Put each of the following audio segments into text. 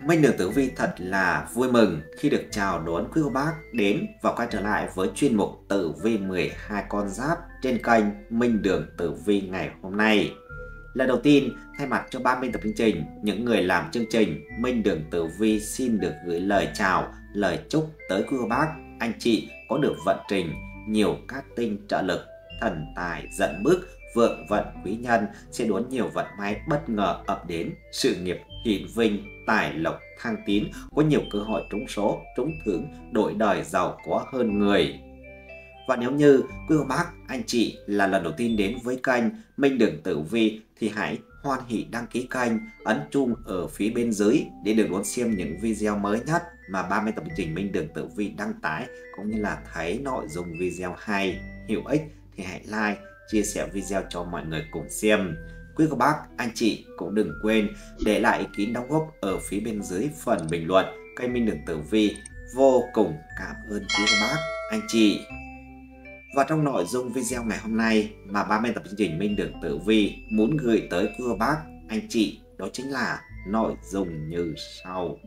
Minh Đường Tử Vi thật là vui mừng khi được chào đón quý cô bác đến và quay trở lại với chuyên mục Tử Vi 12 con giáp trên kênh Minh Đường Tử Vi ngày hôm nay. Lần đầu tiên, thay mặt cho ban biên tập chương trình, những người làm chương trình, Minh Đường Tử Vi xin được gửi lời chào, lời chúc tới quý cô bác, anh chị có được vận trình nhiều cát tinh trợ lực, thần tài dẫn bước, vượng vận quý nhân sẽ đón nhiều vận may bất ngờ ập đến, sự nghiệp hiển vinh, tài lộc thăng tín, có nhiều cơ hội trúng số, trúng thưởng, đổi đời giàu có hơn người. Và nếu như quý cô bác, anh chị là lần đầu tiên đến với kênh Minh Đường Tử Vi thì hãy hoan hỉ đăng ký kênh, ấn chuông ở phía bên dưới để được đón xem những video mới nhất mà ban biên tập chương trình Minh Đường Tử Vi đăng tải, cũng như là thấy nội dung video hay, hữu ích thì hãy like, chia sẻ video cho mọi người cùng xem. Quý cô bác, anh chị cũng đừng quên để lại ý kiến đóng góp ở phía bên dưới phần bình luận. Kênh Minh Đường Tử Vi vô cùng cảm ơn quý cô bác, anh chị. Và trong nội dung video ngày hôm nay mà ban biên tập chương trình Minh Đường Tử Vi muốn gửi tới quý cô bác, anh chị, đó chính là nội dung như sau.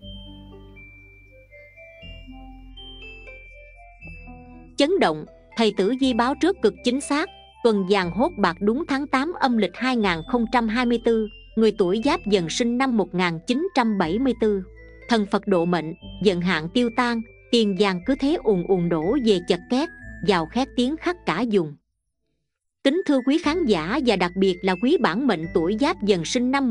Chấn động, thầy tử vi báo trước cực chính xác. Tuần vàng hốt bạc đúng tháng 8 âm lịch 2024, người tuổi Giáp Dần sinh năm 1974. Thần Phật độ mệnh, vận hạn tiêu tan, tiền vàng cứ thế ùn ùn đổ về chật két, vào khét tiếng khắp cả vùng. Kính thưa quý khán giả và đặc biệt là quý bản mệnh tuổi Giáp Dần sinh năm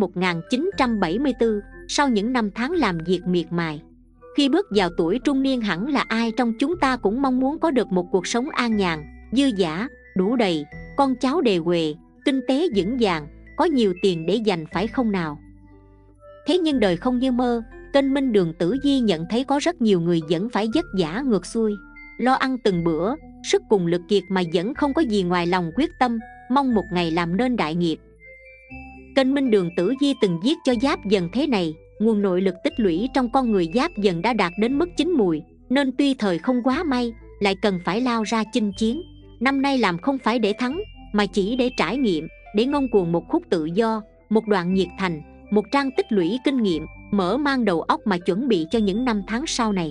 1974, sau những năm tháng làm việc miệt mài, khi bước vào tuổi trung niên hẳn là ai trong chúng ta cũng mong muốn có được một cuộc sống an nhàn, dư dả, đủ đầy, con cháu đề huề, kinh tế vững vàng, có nhiều tiền để dành phải không nào? Thế nhưng đời không như mơ, kênh Minh Đường Tử Vi nhận thấy có rất nhiều người vẫn phải vất vả ngược xuôi, lo ăn từng bữa, sức cùng lực kiệt mà vẫn không có gì ngoài lòng quyết tâm, mong một ngày làm nên đại nghiệp. Kênh Minh Đường Tử Vi từng viết cho Giáp Dần thế này: nguồn nội lực tích lũy trong con người Giáp Dần đã đạt đến mức chín mùi, nên tuy thời không quá may, lại cần phải lao ra chinh chiến. Năm nay làm không phải để thắng, mà chỉ để trải nghiệm, để ngông cuồng một khúc tự do, một đoạn nhiệt thành, một trang tích lũy kinh nghiệm, mở mang đầu óc mà chuẩn bị cho những năm tháng sau này.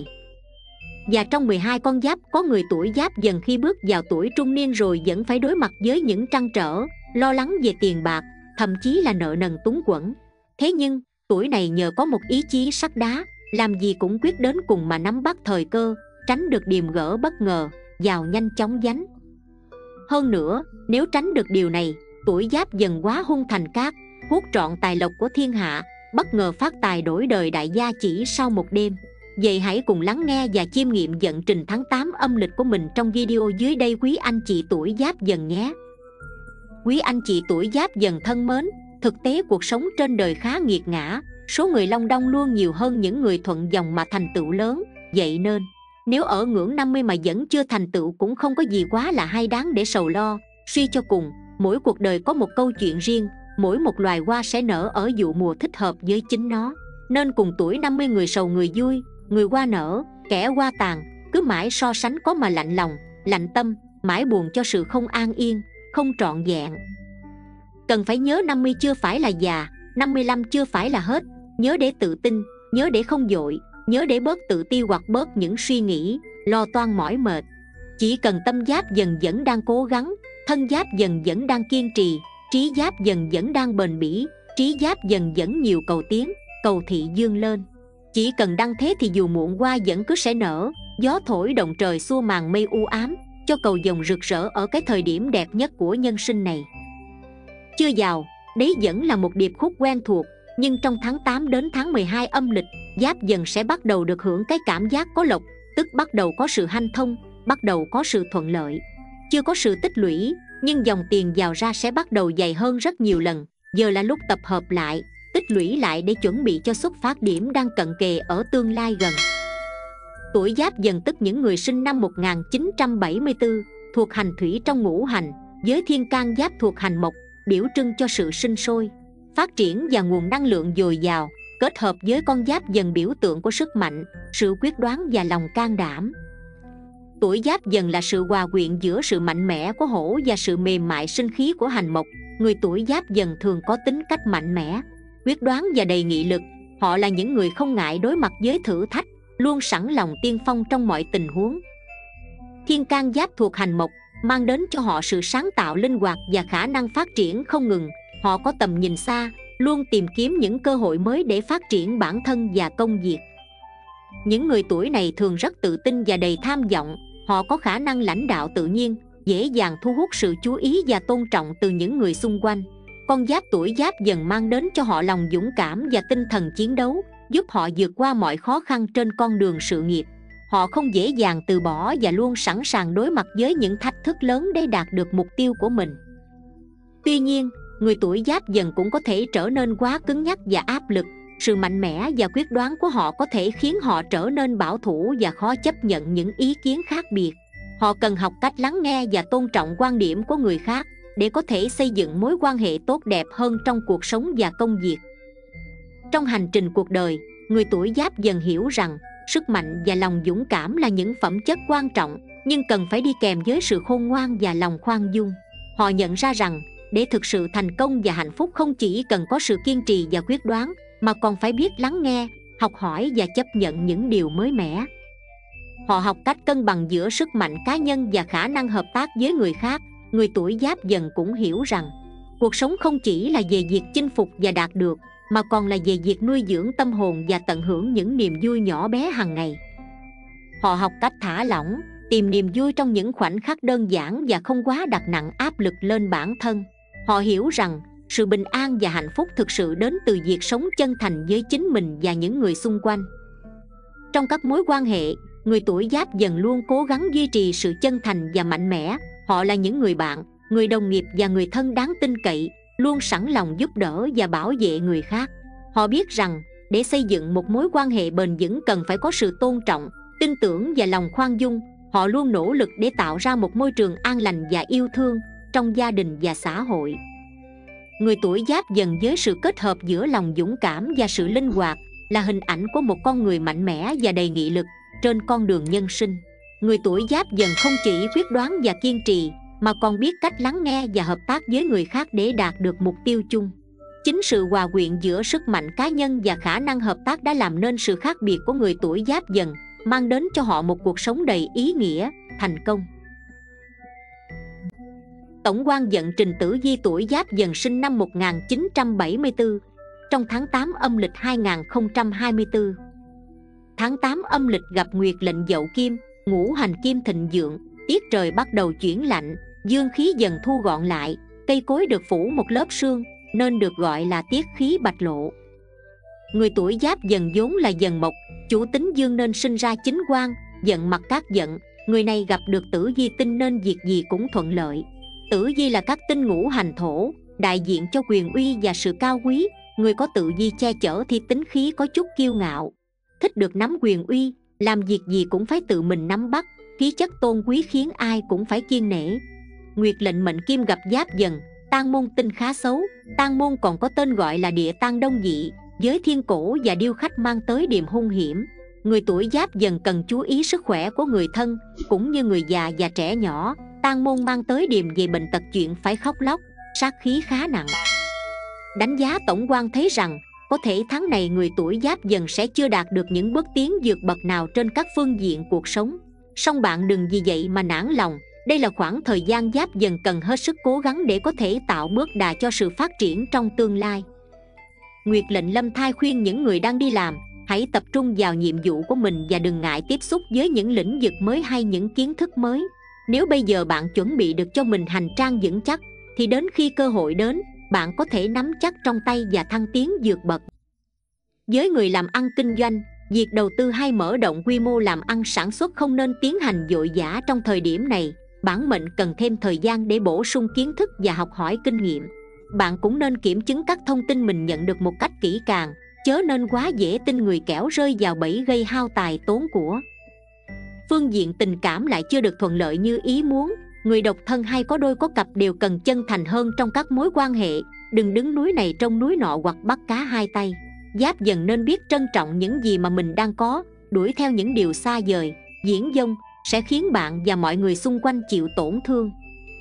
Và trong 12 con giáp, có người tuổi Giáp Dần khi bước vào tuổi trung niên rồi vẫn phải đối mặt với những trăn trở, lo lắng về tiền bạc, thậm chí là nợ nần túng quẫn. Thế nhưng, tuổi này nhờ có một ý chí sắt đá, làm gì cũng quyết đến cùng mà nắm bắt thời cơ, tránh được điềm gỡ bất ngờ, vào nhanh chóng dánh. Hơn nữa, nếu tránh được điều này, tuổi Giáp Dần quá hung thành cát, hút trọn tài lộc của thiên hạ, bất ngờ phát tài đổi đời đại gia chỉ sau một đêm. Vậy hãy cùng lắng nghe và chiêm nghiệm vận trình tháng 8 âm lịch của mình trong video dưới đây quý anh chị tuổi Giáp Dần nhé. Quý anh chị tuổi Giáp Dần thân mến, thực tế cuộc sống trên đời khá nghiệt ngã, số người long đong luôn nhiều hơn những người thuận dòng mà thành tựu lớn. Vậy nên, nếu ở ngưỡng 50 mà vẫn chưa thành tựu cũng không có gì quá là hay đáng để sầu lo. Suy cho cùng, mỗi cuộc đời có một câu chuyện riêng, mỗi một loài hoa sẽ nở ở vụ mùa thích hợp với chính nó. Nên cùng tuổi 50 người sầu người vui, người hoa nở, kẻ hoa tàn, cứ mãi so sánh có mà lạnh lòng, lạnh tâm, mãi buồn cho sự không an yên, không trọn vẹn. Cần phải nhớ 50 chưa phải là già, 55 chưa phải là hết. Nhớ để tự tin, nhớ để không vội, nhớ để bớt tự ti hoặc bớt những suy nghĩ, lo toan mỏi mệt. Chỉ cần tâm Giáp Dần vẫn đang cố gắng, thân Giáp Dần vẫn đang kiên trì, trí Giáp Dần vẫn đang bền bỉ, trí Giáp Dần vẫn nhiều cầu tiến, cầu thị dương lên. Chỉ cần đăng thế thì dù muộn hoa vẫn cứ sẽ nở, gió thổi động trời xua màn mây u ám, cho cầu vồng rực rỡ ở cái thời điểm đẹp nhất của nhân sinh này. Chưa giàu, đấy vẫn là một điệp khúc quen thuộc, nhưng trong tháng 8 đến tháng 12 âm lịch, Giáp Dần sẽ bắt đầu được hưởng cái cảm giác có lộc, tức bắt đầu có sự hanh thông, bắt đầu có sự thuận lợi. Chưa có sự tích lũy, nhưng dòng tiền vào ra sẽ bắt đầu dày hơn rất nhiều lần. Giờ là lúc tập hợp lại, tích lũy lại để chuẩn bị cho xuất phát điểm đang cận kề ở tương lai gần. Tuổi Giáp Dần tức những người sinh năm 1974, thuộc hành thủy trong ngũ hành, với thiên can giáp thuộc hành mộc, biểu trưng cho sự sinh sôi, phát triển và nguồn năng lượng dồi dào, kết hợp với con Giáp Dần biểu tượng của sức mạnh, sự quyết đoán và lòng can đảm. Tuổi Giáp Dần là sự hòa quyện giữa sự mạnh mẽ của hổ và sự mềm mại sinh khí của hành mộc. Người tuổi Giáp Dần thường có tính cách mạnh mẽ, quyết đoán và đầy nghị lực, Họ là những người không ngại đối mặt với thử thách, luôn sẵn lòng tiên phong trong mọi tình huống. Thiên can giáp thuộc hành mộc, mang đến cho họ sự sáng tạo linh hoạt và khả năng phát triển không ngừng. Họ có tầm nhìn xa, luôn tìm kiếm những cơ hội mới để phát triển bản thân và công việc. Những người tuổi này thường rất tự tin và đầy tham vọng. Họ có khả năng lãnh đạo tự nhiên, dễ dàng thu hút sự chú ý và tôn trọng từ những người xung quanh. Con giáp tuổi Giáp Dần mang đến cho họ lòng dũng cảm và tinh thần chiến đấu, giúp họ vượt qua mọi khó khăn trên con đường sự nghiệp. Họ không dễ dàng từ bỏ và luôn sẵn sàng đối mặt với những thách thức lớn để đạt được mục tiêu của mình. Tuy nhiên, người tuổi Giáp Dần cũng có thể trở nên quá cứng nhắc và áp lực. Sự mạnh mẽ và quyết đoán của họ có thể khiến họ trở nên bảo thủ và khó chấp nhận những ý kiến khác biệt. Họ cần học cách lắng nghe và tôn trọng quan điểm của người khác để có thể xây dựng mối quan hệ tốt đẹp hơn trong cuộc sống và công việc. Trong hành trình cuộc đời, người tuổi Giáp Dần hiểu rằng sức mạnh và lòng dũng cảm là những phẩm chất quan trọng, nhưng cần phải đi kèm với sự khôn ngoan và lòng khoan dung. Họ nhận ra rằng để thực sự thành công và hạnh phúc không chỉ cần có sự kiên trì và quyết đoán, mà còn phải biết lắng nghe, học hỏi và chấp nhận những điều mới mẻ. Họ học cách cân bằng giữa sức mạnh cá nhân và khả năng hợp tác với người khác. Người tuổi Giáp Dần cũng hiểu rằng cuộc sống không chỉ là về việc chinh phục và đạt được, mà còn là về việc nuôi dưỡng tâm hồn và tận hưởng những niềm vui nhỏ bé hàng ngày. Họ học cách thả lỏng, tìm niềm vui trong những khoảnh khắc đơn giản và không quá đặt nặng áp lực lên bản thân. Họ hiểu rằng sự bình an và hạnh phúc thực sự đến từ việc sống chân thành với chính mình và những người xung quanh. Trong các mối quan hệ, người tuổi Giáp Dần luôn cố gắng duy trì sự chân thành và mạnh mẽ. Họ là những người bạn, người đồng nghiệp và người thân đáng tin cậy, luôn sẵn lòng giúp đỡ và bảo vệ người khác. Họ biết rằng để xây dựng một mối quan hệ bền vững cần phải có sự tôn trọng, tin tưởng và lòng khoan dung. Họ luôn nỗ lực để tạo ra một môi trường an lành và yêu thương trong gia đình và xã hội. Người tuổi Giáp Dần với sự kết hợp giữa lòng dũng cảm và sự linh hoạt là hình ảnh của một con người mạnh mẽ và đầy nghị lực trên con đường nhân sinh. Người tuổi Giáp Dần không chỉ quyết đoán và kiên trì, mà còn biết cách lắng nghe và hợp tác với người khác để đạt được mục tiêu chung. Chính sự hòa quyện giữa sức mạnh cá nhân và khả năng hợp tác đã làm nên sự khác biệt của người tuổi Giáp Dần, mang đến cho họ một cuộc sống đầy ý nghĩa, thành công. Tổng quan vận trình tử vi tuổi Giáp Dần sinh năm 1974 trong tháng 8 âm lịch 2024. Tháng 8 âm lịch gặp nguyệt lệnh Dậu Kim, ngũ hành kim thịnh vượng, tiết trời bắt đầu chuyển lạnh, dương khí dần thu gọn lại, cây cối được phủ một lớp sương nên được gọi là tiết khí bạch lộ. Người tuổi Giáp Dần vốn là dần mộc, chủ tính dương nên sinh ra chính quan, vận mặt các vận. Người này gặp được tử vi tinh nên việc gì cũng thuận lợi. Tử vi là các tinh ngũ hành thổ, đại diện cho quyền uy và sự cao quý. Người có tử vi che chở thì tính khí có chút kiêu ngạo, thích được nắm quyền uy, làm việc gì cũng phải tự mình nắm bắt, khí chất tôn quý khiến ai cũng phải kiêng nể. Nguyệt lệnh mệnh kim gặp Giáp Dần, tang môn tinh khá xấu. Tang môn còn có tên gọi là địa tang đông dị, giới thiên cổ và điêu khách mang tới điềm hung hiểm. Người tuổi Giáp Dần cần chú ý sức khỏe của người thân cũng như người già và trẻ nhỏ. Tang môn mang tới điềm về bệnh tật, chuyện phải khóc lóc, sát khí khá nặng. Đánh giá tổng quan thấy rằng có thể tháng này người tuổi Giáp Dần sẽ chưa đạt được những bước tiến vượt bậc nào trên các phương diện cuộc sống. Song bạn đừng vì vậy mà nản lòng. Đây là khoảng thời gian Giáp Dần cần hết sức cố gắng để có thể tạo bước đà cho sự phát triển trong tương lai. Nguyệt lệnh Lâm Thai khuyên những người đang đi làm hãy tập trung vào nhiệm vụ của mình và đừng ngại tiếp xúc với những lĩnh vực mới hay những kiến thức mới. Nếu bây giờ bạn chuẩn bị được cho mình hành trang vững chắc, thì đến khi cơ hội đến, bạn có thể nắm chắc trong tay và thăng tiến vượt bậc. Với người làm ăn kinh doanh, việc đầu tư hay mở rộng quy mô làm ăn sản xuất không nên tiến hành vội vã trong thời điểm này. Bản mệnh cần thêm thời gian để bổ sung kiến thức và học hỏi kinh nghiệm. Bạn cũng nên kiểm chứng các thông tin mình nhận được một cách kỹ càng, chớ nên quá dễ tin người kẻo rơi vào bẫy gây hao tài tốn của. Phương diện tình cảm lại chưa được thuận lợi như ý muốn. Người độc thân hay có đôi có cặp đều cần chân thành hơn trong các mối quan hệ. Đừng đứng núi này trông núi nọ hoặc bắt cá hai tay. Giáp Dần nên biết trân trọng những gì mà mình đang có, đuổi theo những điều xa vời, viển vông sẽ khiến bạn và mọi người xung quanh chịu tổn thương.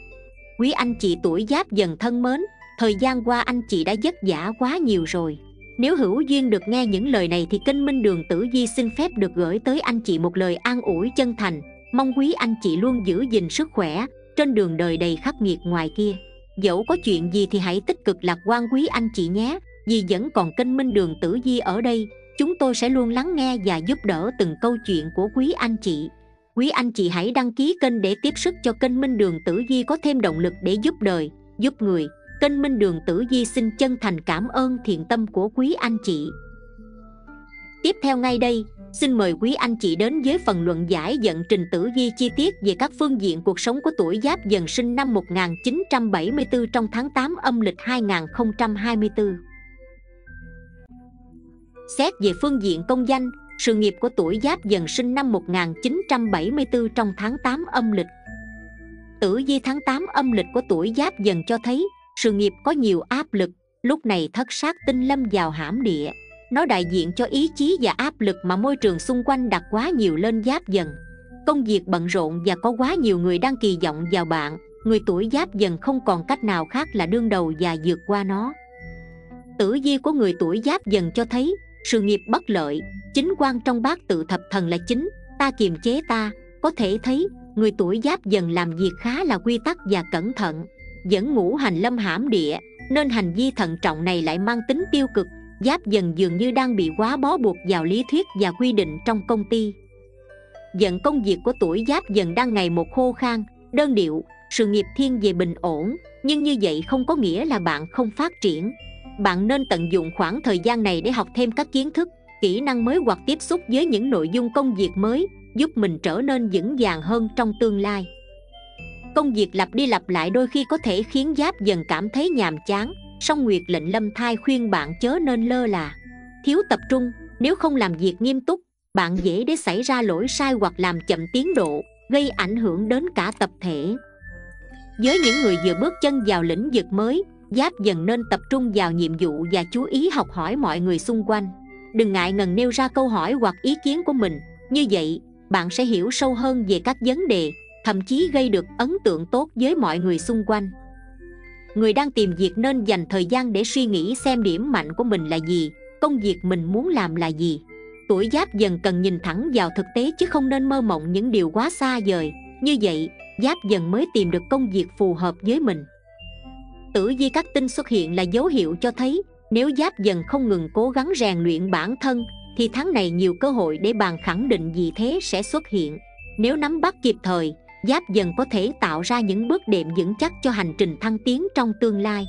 Quý anh chị tuổi Giáp Dần thân mến, thời gian qua anh chị đã vất vả quá nhiều rồi. Nếu hữu duyên được nghe những lời này thì kênh Minh Đường Tử Vi xin phép được gửi tới anh chị một lời an ủi chân thành, mong quý anh chị luôn giữ gìn sức khỏe trên đường đời đầy khắc nghiệt ngoài kia. Dẫu có chuyện gì thì hãy tích cực lạc quan quý anh chị nhé, vì vẫn còn kênh Minh Đường Tử Vi ở đây. Chúng tôi sẽ luôn lắng nghe và giúp đỡ từng câu chuyện của quý anh chị. Quý anh chị hãy đăng ký kênh để tiếp sức cho kênh Minh Đường Tử Vi có thêm động lực để giúp đời, giúp người. Kênh Minh Đường Tử Vi xin chân thành cảm ơn thiện tâm của quý anh chị. Tiếp theo ngay đây, xin mời quý anh chị đến với phần luận giải vận trình tử vi chi tiết về các phương diện cuộc sống của tuổi Giáp Dần sinh năm 1974 trong tháng 8 âm lịch 2024. Xét về phương diện công danh, sự nghiệp của tuổi Giáp Dần sinh năm 1974 trong tháng 8 âm lịch. Tử vi tháng 8 âm lịch của tuổi Giáp Dần cho thấy sự nghiệp có nhiều áp lực, lúc này thất sát tinh lâm vào hãm địa. Nó đại diện cho ý chí và áp lực mà môi trường xung quanh đặt quá nhiều lên Giáp Dần. Công việc bận rộn và có quá nhiều người đang kỳ vọng vào bạn. Người tuổi Giáp Dần không còn cách nào khác là đương đầu và vượt qua nó. Tử vi của người tuổi Giáp Dần cho thấy sự nghiệp bất lợi, chính quan trong bát tự thập thần là chính, ta kiềm chế ta. Có thể thấy người tuổi Giáp Dần làm việc khá là quy tắc và cẩn thận. Dẫn ngũ hành lâm hãm địa nên hành vi thận trọng này lại mang tính tiêu cực. Giáp Dần dường như đang bị quá bó buộc vào lý thuyết và quy định trong công ty. Vận công việc của tuổi Giáp Dần đang ngày một khô khan, đơn điệu, sự nghiệp thiên về bình ổn, nhưng như vậy không có nghĩa là bạn không phát triển. Bạn nên tận dụng khoảng thời gian này để học thêm các kiến thức, kỹ năng mới hoặc tiếp xúc với những nội dung công việc mới, giúp mình trở nên vững vàng hơn trong tương lai. Công việc lặp đi lặp lại đôi khi có thể khiến Giáp Dần cảm thấy nhàm chán, song Nguyệt lệnh Lâm Thai khuyên bạn chớ nên lơ là, thiếu tập trung. Nếu không làm việc nghiêm túc, bạn dễ để xảy ra lỗi sai hoặc làm chậm tiến độ, gây ảnh hưởng đến cả tập thể. Với những người vừa bước chân vào lĩnh vực mới, Giáp Dần nên tập trung vào nhiệm vụ và chú ý học hỏi mọi người xung quanh. Đừng ngại ngần nêu ra câu hỏi hoặc ý kiến của mình, như vậy bạn sẽ hiểu sâu hơn về các vấn đề, thậm chí gây được ấn tượng tốt với mọi người xung quanh. Người đang tìm việc nên dành thời gian để suy nghĩ xem điểm mạnh của mình là gì, công việc mình muốn làm là gì. Tuổi Giáp Dần cần nhìn thẳng vào thực tế chứ không nên mơ mộng những điều quá xa vời. Như vậy, Giáp Dần mới tìm được công việc phù hợp với mình. Tử vi các tinh xuất hiện là dấu hiệu cho thấy nếu Giáp Dần không ngừng cố gắng rèn luyện bản thân thì tháng này nhiều cơ hội để bạn khẳng định vị thế sẽ xuất hiện. Nếu nắm bắt kịp thời, Giáp Dần có thể tạo ra những bước đệm vững chắc cho hành trình thăng tiến trong tương lai.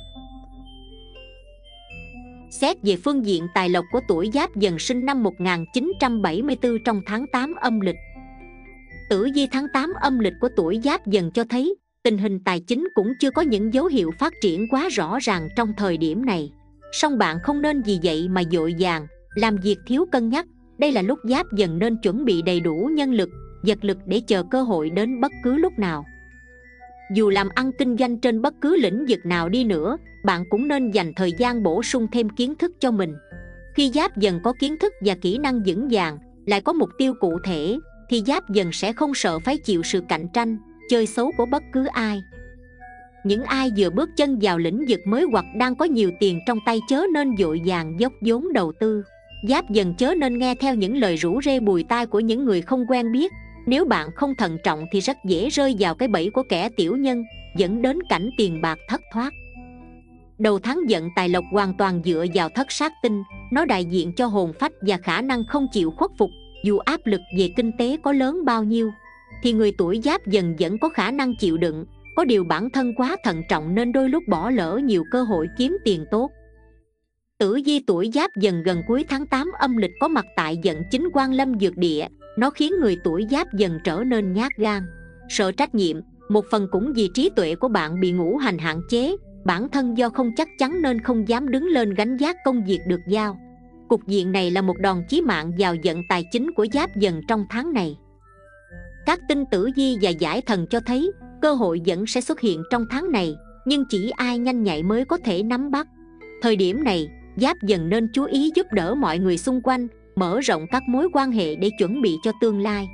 Xét về phương diện tài lộc của tuổi Giáp Dần sinh năm 1974 trong tháng 8 âm lịch. Tử vi tháng 8 âm lịch của tuổi Giáp Dần cho thấy tình hình tài chính cũng chưa có những dấu hiệu phát triển quá rõ ràng trong thời điểm này. Song bạn không nên vì vậy mà vội vàng, làm việc thiếu cân nhắc. Đây là lúc Giáp Dần nên chuẩn bị đầy đủ nhân lực, vật lực để chờ cơ hội đến bất cứ lúc nào. Dù làm ăn kinh doanh trên bất cứ lĩnh vực nào đi nữa, bạn cũng nên dành thời gian bổ sung thêm kiến thức cho mình. Khi Giáp Dần có kiến thức và kỹ năng vững vàng, lại có mục tiêu cụ thể, thì Giáp Dần sẽ không sợ phải chịu sự cạnh tranh, chơi xấu của bất cứ ai. Những ai vừa bước chân vào lĩnh vực mới hoặc đang có nhiều tiền trong tay chớ nên vội vàng dốc vốn đầu tư. Giáp Dần chớ nên nghe theo những lời rủ rê bùi tai của những người không quen biết. Nếu bạn không thận trọng thì rất dễ rơi vào cái bẫy của kẻ tiểu nhân, dẫn đến cảnh tiền bạc thất thoát. Đầu tháng vận tài lộc hoàn toàn dựa vào thất sát tinh. Nó đại diện cho hồn phách và khả năng không chịu khuất phục. Dù áp lực về kinh tế có lớn bao nhiêu thì người tuổi Giáp Dần vẫn có khả năng chịu đựng. Có điều bản thân quá thận trọng nên đôi lúc bỏ lỡ nhiều cơ hội kiếm tiền tốt. Tử vi tuổi Giáp Dần gần cuối tháng 8 âm lịch có mặt tại vận chính Quan Lâm Dược Địa. Nó khiến người tuổi Giáp Dần trở nên nhát gan, sợ trách nhiệm. Một phần cũng vì trí tuệ của bạn bị ngũ hành hạn chế. Bản thân do không chắc chắn nên không dám đứng lên gánh vác công việc được giao. Cục diện này là một đòn chí mạng vào vận tài chính của Giáp Dần trong tháng này. Các tinh tử vi và giải thần cho thấy cơ hội vẫn sẽ xuất hiện trong tháng này, nhưng chỉ ai nhanh nhạy mới có thể nắm bắt. Thời điểm này, Giáp Dần nên chú ý giúp đỡ mọi người xung quanh, mở rộng các mối quan hệ để chuẩn bị cho tương lai.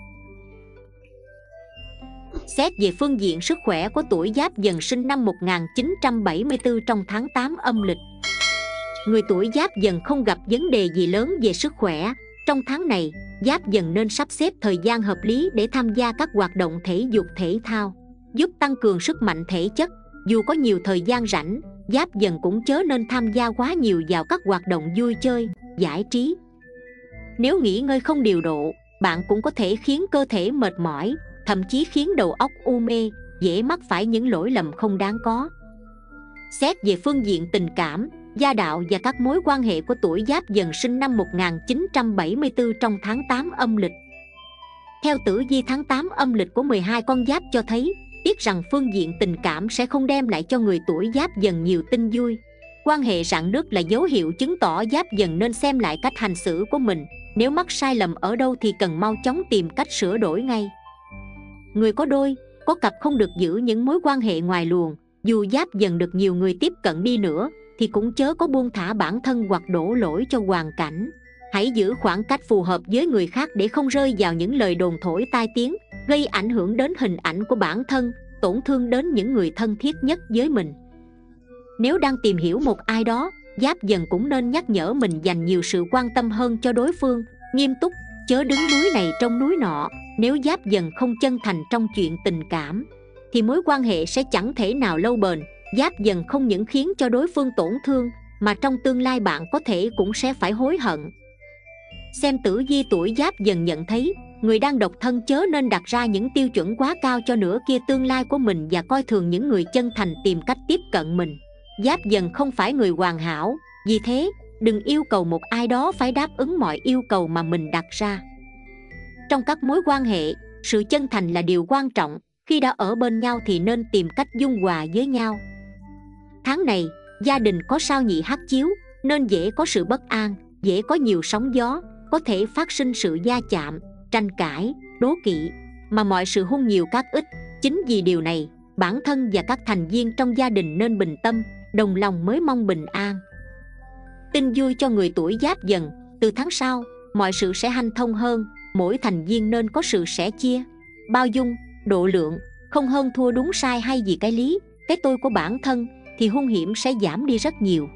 Xét về phương diện sức khỏe của tuổi Giáp Dần sinh năm 1974 trong tháng 8 âm lịch. Người tuổi Giáp Dần không gặp vấn đề gì lớn về sức khỏe. Trong tháng này, Giáp Dần nên sắp xếp thời gian hợp lý để tham gia các hoạt động thể dục thể thao, giúp tăng cường sức mạnh thể chất. Dù có nhiều thời gian rảnh, Giáp Dần cũng chớ nên tham gia quá nhiều vào các hoạt động vui chơi, giải trí. Nếu nghỉ ngơi không điều độ, bạn cũng có thể khiến cơ thể mệt mỏi, thậm chí khiến đầu óc u mê, dễ mắc phải những lỗi lầm không đáng có. Xét về phương diện tình cảm, gia đạo và các mối quan hệ của tuổi Giáp Dần sinh năm 1974 trong tháng 8 âm lịch. Theo tử vi tháng 8 âm lịch của 12 con giáp cho thấy, biết rằng phương diện tình cảm sẽ không đem lại cho người tuổi Giáp Dần nhiều tin vui. Quan hệ rạn nứt là dấu hiệu chứng tỏ Giáp Dần nên xem lại cách hành xử của mình. Nếu mắc sai lầm ở đâu thì cần mau chóng tìm cách sửa đổi ngay. Người có đôi, có cặp không được giữ những mối quan hệ ngoài luồng. Dù Giáp Dần được nhiều người tiếp cận đi nữa thì cũng chớ có buông thả bản thân hoặc đổ lỗi cho hoàn cảnh. Hãy giữ khoảng cách phù hợp với người khác để không rơi vào những lời đồn thổi tai tiếng, gây ảnh hưởng đến hình ảnh của bản thân, tổn thương đến những người thân thiết nhất với mình. Nếu đang tìm hiểu một ai đó, Giáp Dần cũng nên nhắc nhở mình dành nhiều sự quan tâm hơn cho đối phương, nghiêm túc, chớ đứng núi này trông núi nọ. Nếu Giáp Dần không chân thành trong chuyện tình cảm thì mối quan hệ sẽ chẳng thể nào lâu bền. Giáp Dần không những khiến cho đối phương tổn thương, mà trong tương lai bạn có thể cũng sẽ phải hối hận. Xem tử vi tuổi Giáp Dần nhận thấy, người đang độc thân chớ nên đặt ra những tiêu chuẩn quá cao cho nửa kia tương lai của mình và coi thường những người chân thành tìm cách tiếp cận mình. Giáp Dần không phải người hoàn hảo, vì thế đừng yêu cầu một ai đó phải đáp ứng mọi yêu cầu mà mình đặt ra. Trong các mối quan hệ, sự chân thành là điều quan trọng. Khi đã ở bên nhau thì nên tìm cách dung hòa với nhau. Tháng này, gia đình có sao nhị hắc chiếu nên dễ có sự bất an, dễ có nhiều sóng gió, có thể phát sinh sự va chạm, tranh cãi, đố kỵ, mà mọi sự hung nhiều cát ít. Chính vì điều này, bản thân và các thành viên trong gia đình nên bình tâm, đồng lòng mới mong bình an. Tin vui cho người tuổi Giáp Dần, từ tháng sau, mọi sự sẽ hanh thông hơn. Mỗi thành viên nên có sự sẻ chia, bao dung, độ lượng, không hơn thua đúng sai hay vì cái lý, cái tôi của bản thân, thì hung hiểm sẽ giảm đi rất nhiều.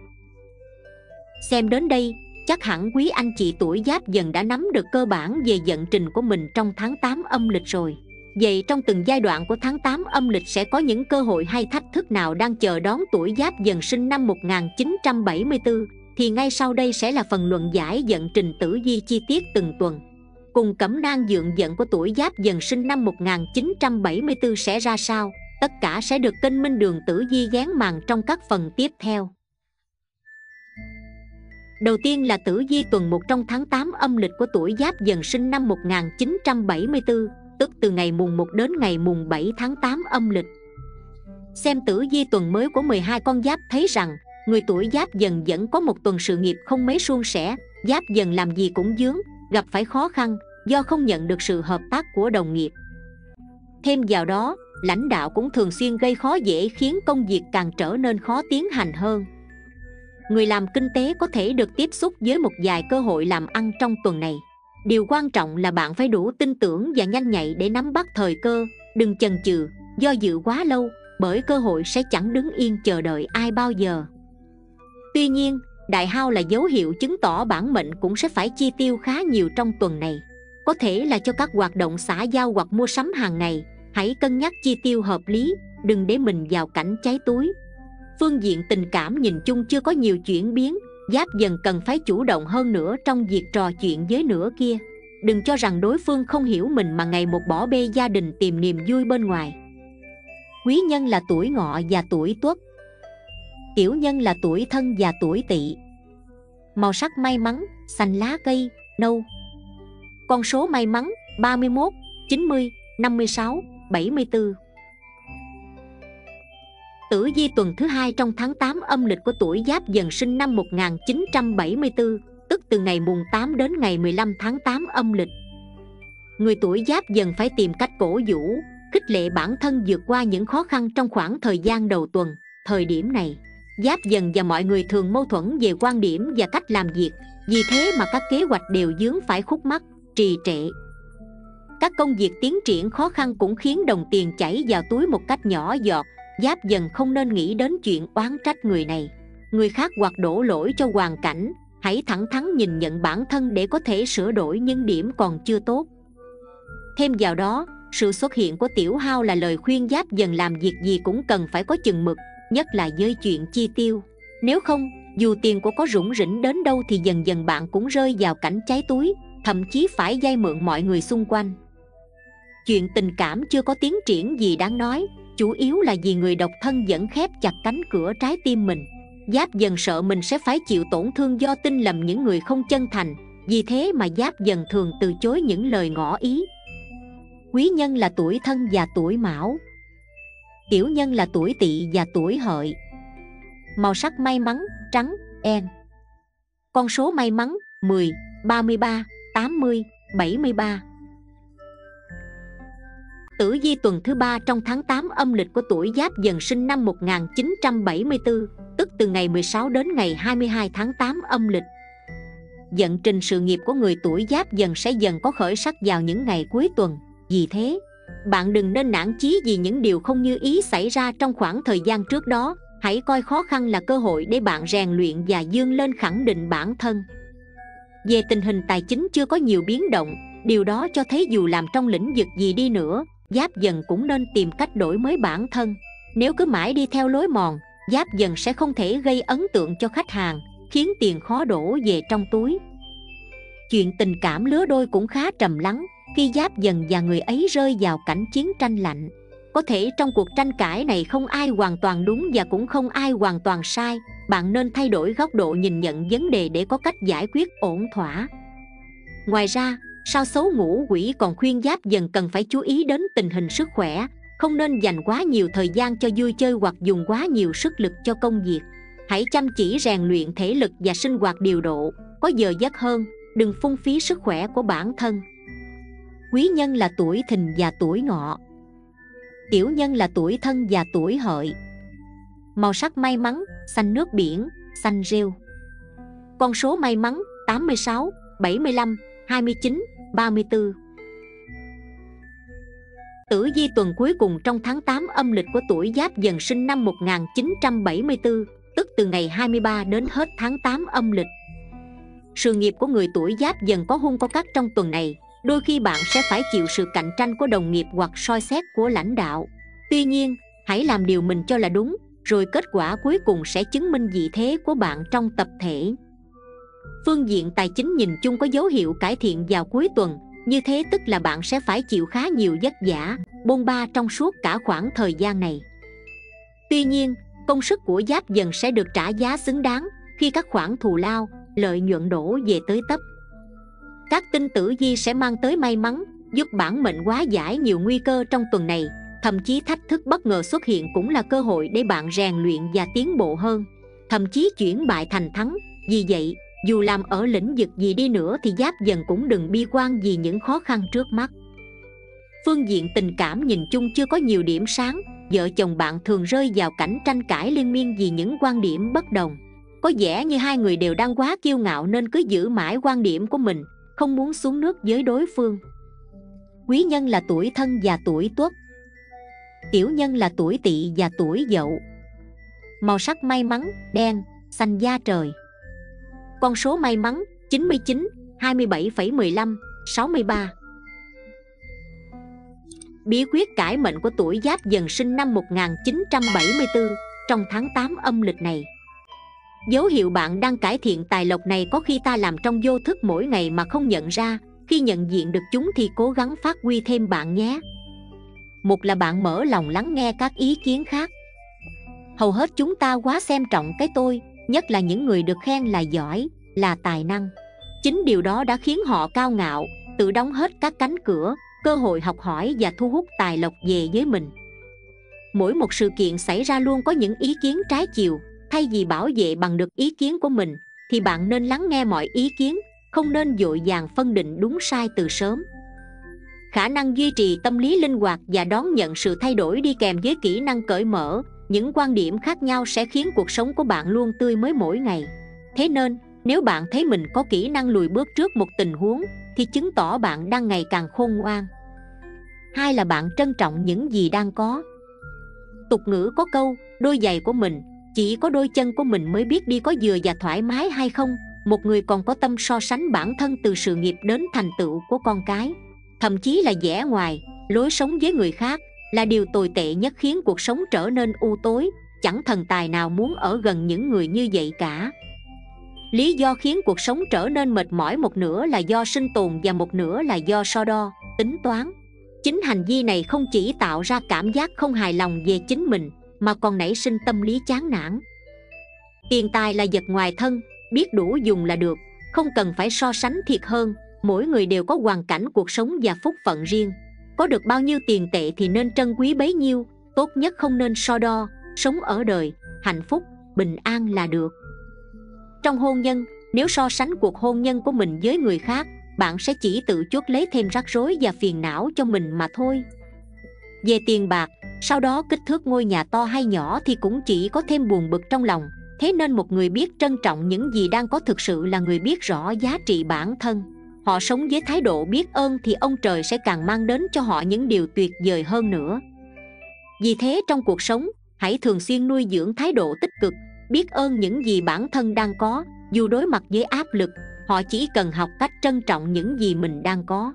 Xem đến đây, chắc hẳn quý anh chị tuổi Giáp Dần đã nắm được cơ bản về vận trình của mình trong tháng 8 âm lịch rồi. Vậy trong từng giai đoạn của tháng 8 âm lịch sẽ có những cơ hội hay thách thức nào đang chờ đón tuổi Giáp Dần sinh năm 1974? Thì ngay sau đây sẽ là phần luận giải vận trình tử vi chi tiết từng tuần. Cùng cẩm nang dượng vận của tuổi Giáp Dần sinh năm 1974 sẽ ra sao? Tất cả sẽ được kênh Minh Đường Tử Vi dán màn trong các phần tiếp theo. Đầu tiên là tử vi tuần 1 trong tháng 8 âm lịch của tuổi Giáp Dần sinh năm 1974, tức từ ngày mùng 1 đến ngày mùng 7 tháng 8 âm lịch. Xem tử vi tuần mới của 12 con giáp thấy rằng, người tuổi Giáp Dần vẫn có một tuần sự nghiệp không mấy suôn sẻ. Giáp Dần làm gì cũng vướng, gặp phải khó khăn do không nhận được sự hợp tác của đồng nghiệp. Thêm vào đó, lãnh đạo cũng thường xuyên gây khó dễ khiến công việc càng trở nên khó tiến hành hơn. Người làm kinh tế có thể được tiếp xúc với một vài cơ hội làm ăn trong tuần này. Điều quan trọng là bạn phải đủ tin tưởng và nhanh nhạy để nắm bắt thời cơ, đừng chần chừ, do dự quá lâu, bởi cơ hội sẽ chẳng đứng yên chờ đợi ai bao giờ. Tuy nhiên, đại hao là dấu hiệu chứng tỏ bản mệnh cũng sẽ phải chi tiêu khá nhiều trong tuần này. Có thể là cho các hoạt động xã giao hoặc mua sắm hàng ngày. Hãy cân nhắc chi tiêu hợp lý, đừng để mình vào cảnh cháy túi. Phương diện tình cảm nhìn chung chưa có nhiều chuyển biến. Giáp Dần cần phải chủ động hơn nữa trong việc trò chuyện với nửa kia. Đừng cho rằng đối phương không hiểu mình mà ngày một bỏ bê gia đình tìm niềm vui bên ngoài. Quý nhân là tuổi Ngọ và tuổi Tuất. Tiểu nhân là tuổi Thân và tuổi Tỵ. Màu sắc may mắn, xanh lá cây, nâu. Con số may mắn 31, 90, 56, 74. Tử vi tuần thứ 2 trong tháng 8 âm lịch của tuổi Giáp Dần sinh năm 1974, tức từ ngày mùng 8 đến ngày 15 tháng 8 âm lịch. Người tuổi Giáp Dần phải tìm cách cổ vũ, khích lệ bản thân vượt qua những khó khăn trong khoảng thời gian đầu tuần. Thời điểm này, Giáp Dần và mọi người thường mâu thuẫn về quan điểm và cách làm việc. Vì thế mà các kế hoạch đều vướng phải khúc mắc, trì trệ. Các công việc tiến triển khó khăn cũng khiến đồng tiền chảy vào túi một cách nhỏ giọt. Giáp Dần không nên nghĩ đến chuyện oán trách người này. người khác hoặc đổ lỗi cho hoàn cảnh. Hãy thẳng thắn nhìn nhận bản thân để có thể sửa đổi những điểm còn chưa tốt. Thêm vào đó, sự xuất hiện của Tiểu Hao là lời khuyên Giáp Dần làm việc gì cũng cần phải có chừng mực, nhất là với chuyện chi tiêu. Nếu không, dù tiền của có rủng rỉnh đến đâu thì dần dần bạn cũng rơi vào cảnh cháy túi, thậm chí phải vay mượn mọi người xung quanh. Chuyện tình cảm chưa có tiến triển gì đáng nói, chủ yếu là vì người độc thân vẫn khép chặt cánh cửa trái tim mình. Giáp Dần sợ mình sẽ phải chịu tổn thương do tin lầm những người không chân thành, vì thế mà Giáp Dần thường từ chối những lời ngỏ ý. Quý nhân là tuổi Thân và tuổi Mão. Tiểu nhân là tuổi Tỵ và tuổi Hợi. Màu sắc may mắn trắng, đen. Con số may mắn 10, 33, 80, 73. Tử vi tuần thứ 3 trong tháng 8 âm lịch của tuổi Giáp Dần sinh năm 1974, tức từ ngày 16 đến ngày 22 tháng 8 âm lịch. Vận trình sự nghiệp của người tuổi Giáp Dần sẽ dần có khởi sắc vào những ngày cuối tuần. Vì thế, bạn đừng nên nản chí vì những điều không như ý xảy ra trong khoảng thời gian trước đó. Hãy coi khó khăn là cơ hội để bạn rèn luyện và vươn lên khẳng định bản thân. Về tình hình tài chính chưa có nhiều biến động, điều đó cho thấy dù làm trong lĩnh vực gì đi nữa, Giáp Dần cũng nên tìm cách đổi mới bản thân. Nếu cứ mãi đi theo lối mòn, Giáp Dần sẽ không thể gây ấn tượng cho khách hàng, khiến tiền khó đổ về trong túi. Chuyện tình cảm lứa đôi cũng khá trầm lắng khi Giáp Dần và người ấy rơi vào cảnh chiến tranh lạnh. Có thể trong cuộc tranh cãi này không ai hoàn toàn đúng và cũng không ai hoàn toàn sai. Bạn nên thay đổi góc độ nhìn nhận vấn đề để có cách giải quyết ổn thỏa. Ngoài ra, sao xấu Ngũ Quỷ còn khuyên Giáp Dần cần phải chú ý đến tình hình sức khỏe, không nên dành quá nhiều thời gian cho vui chơi hoặc dùng quá nhiều sức lực cho công việc. Hãy chăm chỉ rèn luyện thể lực và sinh hoạt điều độ, có giờ giấc hơn, đừng phung phí sức khỏe của bản thân. Quý nhân là tuổi Thìn và tuổi Ngọ. Tiểu nhân là tuổi Thân và tuổi Hợi. Màu sắc may mắn xanh nước biển, xanh rêu. Con số may mắn 86, 75, 29, 34. Tử vi tuần cuối cùng trong tháng 8 âm lịch của tuổi Giáp Dần sinh năm 1974, tức từ ngày 23 đến hết tháng 8 âm lịch. Sự nghiệp của người tuổi Giáp Dần có hung có cát trong tuần này. Đôi khi bạn sẽ phải chịu sự cạnh tranh của đồng nghiệp hoặc soi xét của lãnh đạo. Tuy nhiên, hãy làm điều mình cho là đúng, rồi kết quả cuối cùng sẽ chứng minh vị thế của bạn trong tập thể. Phương diện tài chính nhìn chung có dấu hiệu cải thiện vào cuối tuần, như thế tức là bạn sẽ phải chịu khá nhiều vất vả, bôn ba trong suốt cả khoảng thời gian này. Tuy nhiên, công sức của Giáp Dần sẽ được trả giá xứng đáng khi các khoản thù lao, lợi nhuận đổ về tới tấp. Các tinh tử vi sẽ mang tới may mắn, giúp bản mệnh hóa giải nhiều nguy cơ trong tuần này. Thậm chí thách thức bất ngờ xuất hiện cũng là cơ hội để bạn rèn luyện và tiến bộ hơn, thậm chí chuyển bại thành thắng. Vì vậy, dù làm ở lĩnh vực gì đi nữa thì Giáp Dần cũng đừng bi quan vì những khó khăn trước mắt. Phương diện tình cảm nhìn chung chưa có nhiều điểm sáng. Vợ chồng bạn thường rơi vào cảnh tranh cãi liên miên vì những quan điểm bất đồng. Có vẻ như hai người đều đang quá kiêu ngạo nên cứ giữ mãi quan điểm của mình, không muốn xuống nước với đối phương. Quý nhân là tuổi Thân và tuổi Tuất. Tiểu nhân là tuổi Tỵ và tuổi Dậu. Màu sắc may mắn đen, xanh da trời. Con số may mắn 99, 27,15, 63. Bí quyết cải mệnh của tuổi Giáp Dần sinh năm 1974 trong tháng 8 âm lịch này. Dấu hiệu bạn đang cải thiện tài lộc này có khi ta làm trong vô thức mỗi ngày mà không nhận ra. Khi nhận diện được chúng thì cố gắng phát huy thêm bạn nhé. Một là bạn mở lòng lắng nghe các ý kiến khác. Hầu hết chúng ta quá xem trọng cái tôi, nhất là những người được khen là giỏi, là tài năng. Chính điều đó đã khiến họ cao ngạo, tự đóng hết các cánh cửa, cơ hội học hỏi và thu hút tài lộc về với mình. Mỗi một sự kiện xảy ra luôn có những ý kiến trái chiều. Thay vì bảo vệ bằng được ý kiến của mình, thì bạn nên lắng nghe mọi ý kiến, không nên vội vàng phân định đúng sai từ sớm. Khả năng duy trì tâm lý linh hoạt và đón nhận sự thay đổi đi kèm với kỹ năng cởi mở, những quan điểm khác nhau sẽ khiến cuộc sống của bạn luôn tươi mới mỗi ngày. Thế nên, nếu bạn thấy mình có kỹ năng lùi bước trước một tình huống, thì chứng tỏ bạn đang ngày càng khôn ngoan. Hai là bạn trân trọng những gì đang có. Tục ngữ có câu, đôi giày của mình Chỉ có đôi chân của mình mới biết đi có vừa và thoải mái hay không. Một người còn có tâm so sánh bản thân từ sự nghiệp đến thành tựu của con cái, thậm chí là vẻ ngoài, lối sống với người khác, là điều tồi tệ nhất khiến cuộc sống trở nên u tối. Chẳng thần tài nào muốn ở gần những người như vậy cả. Lý do khiến cuộc sống trở nên mệt mỏi một nửa là do sinh tồn và một nửa là do so đo, tính toán. Chính hành vi này không chỉ tạo ra cảm giác không hài lòng về chính mình, mà còn nảy sinh tâm lý chán nản. Tiền tài là vật ngoài thân, biết đủ dùng là được, không cần phải so sánh thiệt hơn. Mỗi người đều có hoàn cảnh cuộc sống và phúc phận riêng. Có được bao nhiêu tiền tệ thì nên trân quý bấy nhiêu. Tốt nhất không nên so đo. Sống ở đời, hạnh phúc, bình an là được. Trong hôn nhân, nếu so sánh cuộc hôn nhân của mình với người khác, bạn sẽ chỉ tự chuốc lấy thêm rắc rối và phiền não cho mình mà thôi. Về tiền bạc, sau đó kích thước ngôi nhà to hay nhỏ thì cũng chỉ có thêm buồn bực trong lòng. Thế nên một người biết trân trọng những gì đang có thực sự là người biết rõ giá trị bản thân. Họ sống với thái độ biết ơn thì ông trời sẽ càng mang đến cho họ những điều tuyệt vời hơn nữa. Vì thế trong cuộc sống, hãy thường xuyên nuôi dưỡng thái độ tích cực, biết ơn những gì bản thân đang có. Dù đối mặt với áp lực, họ chỉ cần học cách trân trọng những gì mình đang có.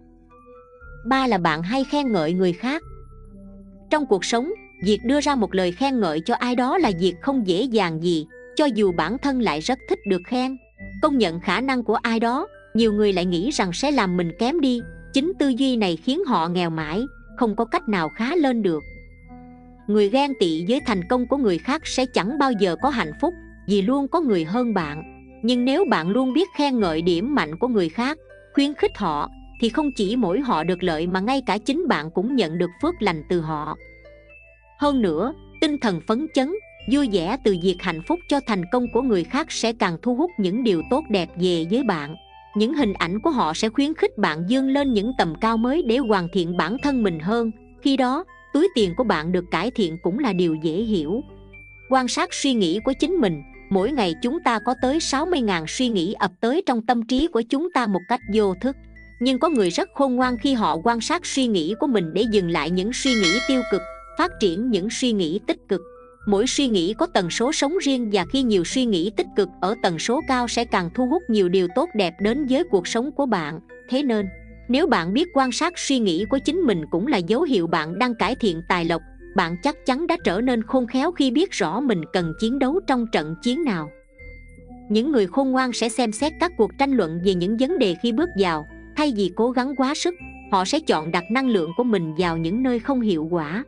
3 là bạn hay khen ngợi người khác. Trong cuộc sống, việc đưa ra một lời khen ngợi cho ai đó là việc không dễ dàng gì, cho dù bản thân lại rất thích được khen. Công nhận khả năng của ai đó, nhiều người lại nghĩ rằng sẽ làm mình kém đi. Chính tư duy này khiến họ nghèo mãi, không có cách nào khá lên được. Người ghen tị với thành công của người khác sẽ chẳng bao giờ có hạnh phúc, vì luôn có người hơn bạn. Nhưng nếu bạn luôn biết khen ngợi điểm mạnh của người khác, khuyến khích họ, thì không chỉ mỗi họ được lợi mà ngay cả chính bạn cũng nhận được phước lành từ họ. Hơn nữa, tinh thần phấn chấn, vui vẻ từ việc hạnh phúc cho thành công của người khác sẽ càng thu hút những điều tốt đẹp về với bạn. Những hình ảnh của họ sẽ khuyến khích bạn vươn lên những tầm cao mới để hoàn thiện bản thân mình hơn. Khi đó, túi tiền của bạn được cải thiện cũng là điều dễ hiểu. Quan sát suy nghĩ của chính mình. Mỗi ngày chúng ta có tới 60.000 suy nghĩ ập tới trong tâm trí của chúng ta một cách vô thức. Nhưng có người rất khôn ngoan khi họ quan sát suy nghĩ của mình để dừng lại những suy nghĩ tiêu cực, phát triển những suy nghĩ tích cực. Mỗi suy nghĩ có tần số sống riêng, và khi nhiều suy nghĩ tích cực ở tần số cao sẽ càng thu hút nhiều điều tốt đẹp đến với cuộc sống của bạn. Thế nên, nếu bạn biết quan sát suy nghĩ của chính mình cũng là dấu hiệu bạn đang cải thiện tài lộc. Bạn chắc chắn đã trở nên khôn khéo khi biết rõ mình cần chiến đấu trong trận chiến nào. Những người khôn ngoan sẽ xem xét các cuộc tranh luận về những vấn đề khi bước vào. Thay vì cố gắng quá sức, họ sẽ chọn đặt năng lượng của mình vào những nơi không hiệu quả.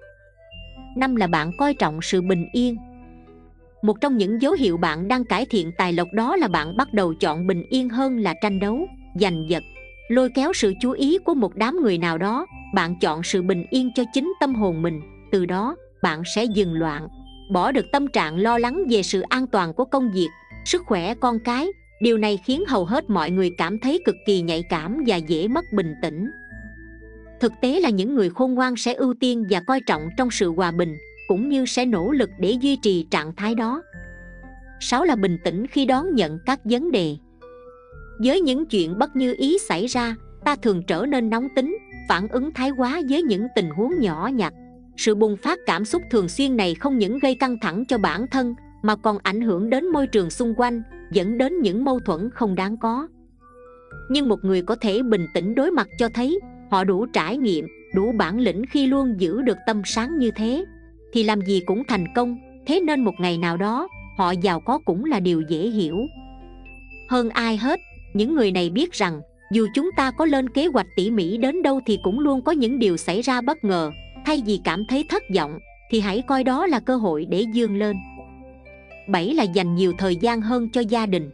5 là bạn coi trọng sự bình yên. Một trong những dấu hiệu bạn đang cải thiện tài lộc đó là bạn bắt đầu chọn bình yên hơn là tranh đấu, giành giật, lôi kéo sự chú ý của một đám người nào đó. Bạn chọn sự bình yên cho chính tâm hồn mình. Từ đó, bạn sẽ dừng loạn, bỏ được tâm trạng lo lắng về sự an toàn của công việc, sức khỏe con cái. Điều này khiến hầu hết mọi người cảm thấy cực kỳ nhạy cảm và dễ mất bình tĩnh. Thực tế là những người khôn ngoan sẽ ưu tiên và coi trọng trong sự hòa bình, cũng như sẽ nỗ lực để duy trì trạng thái đó. 6 là bình tĩnh khi đón nhận các vấn đề. Với những chuyện bất như ý xảy ra, ta thường trở nên nóng tính, phản ứng thái quá với những tình huống nhỏ nhặt. Sự bùng phát cảm xúc thường xuyên này không những gây căng thẳng cho bản thân, mà còn ảnh hưởng đến môi trường xung quanh, dẫn đến những mâu thuẫn không đáng có. Nhưng một người có thể bình tĩnh đối mặt cho thấy họ đủ trải nghiệm, đủ bản lĩnh khi luôn giữ được tâm sáng như thế, thì làm gì cũng thành công. Thế nên một ngày nào đó, họ giàu có cũng là điều dễ hiểu. Hơn ai hết, những người này biết rằng dù chúng ta có lên kế hoạch tỉ mỉ đến đâu thì cũng luôn có những điều xảy ra bất ngờ. Thay vì cảm thấy thất vọng, thì hãy coi đó là cơ hội để vươn lên. 7 là dành nhiều thời gian hơn cho gia đình.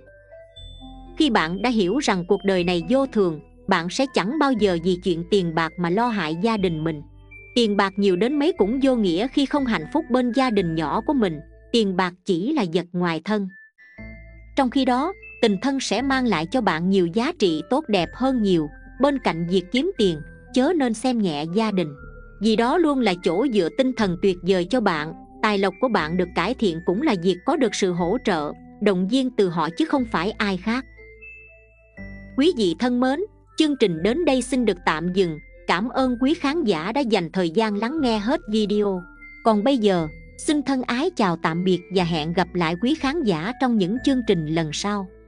Khi bạn đã hiểu rằng cuộc đời này vô thường, bạn sẽ chẳng bao giờ vì chuyện tiền bạc mà lo hại gia đình mình. Tiền bạc nhiều đến mấy cũng vô nghĩa khi không hạnh phúc bên gia đình nhỏ của mình. Tiền bạc chỉ là vật ngoài thân. Trong khi đó, tình thân sẽ mang lại cho bạn nhiều giá trị tốt đẹp hơn nhiều. Bên cạnh việc kiếm tiền, chớ nên xem nhẹ gia đình, vì đó luôn là chỗ dựa tinh thần tuyệt vời cho bạn. Tài lộc của bạn được cải thiện cũng là việc có được sự hỗ trợ, động viên từ họ chứ không phải ai khác. Quý vị thân mến, chương trình đến đây xin được tạm dừng. Cảm ơn quý khán giả đã dành thời gian lắng nghe hết video. Còn bây giờ, Xin thân ái chào tạm biệt và hẹn gặp lại quý khán giả trong những chương trình lần sau.